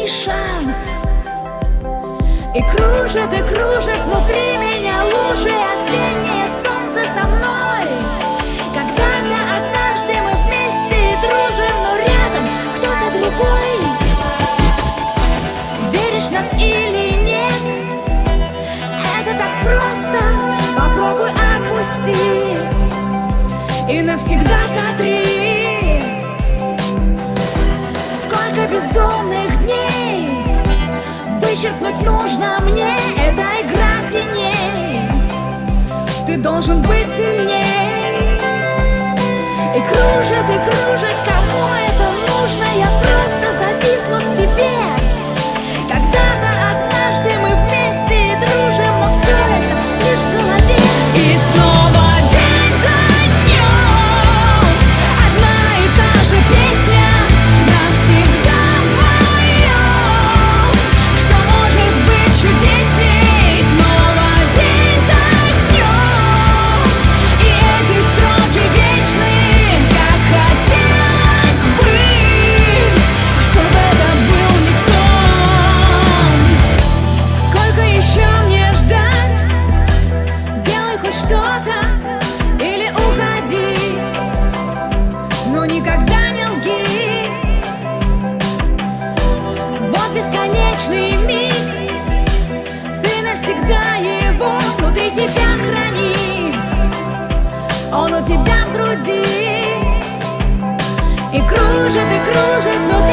последний шанс. И кружит внутри меня лужи. Осеннее солнце со мной. Когда-то однажды мы вместе дружим, но рядом кто-то другой. Веришь в нас или нет? Это так просто. Попробуй отпусти и навсегда сотри. Сколько безумных дней вычеркнуть нужно мне. Это игра теней. Ты должен быть сильней. И кружит, кому это нужно? Я просто зависла в тебе. Когда-то однажды мы вместе дружим, но все это лишь в голове. И снова день за днем одна и та же песня. Навсегда вдвоем. Что может быть чудесней? Снова день за днем. И эти строки вечны. Как хотелось бы, чтобы это был не сон. Сколько еще мне ждать? Делай хоть что-то или уходи, но никогда не лги. Вот бесконечный миг. Ты навсегда его внутри себя храни. Он у тебя в груди. И кружит внутри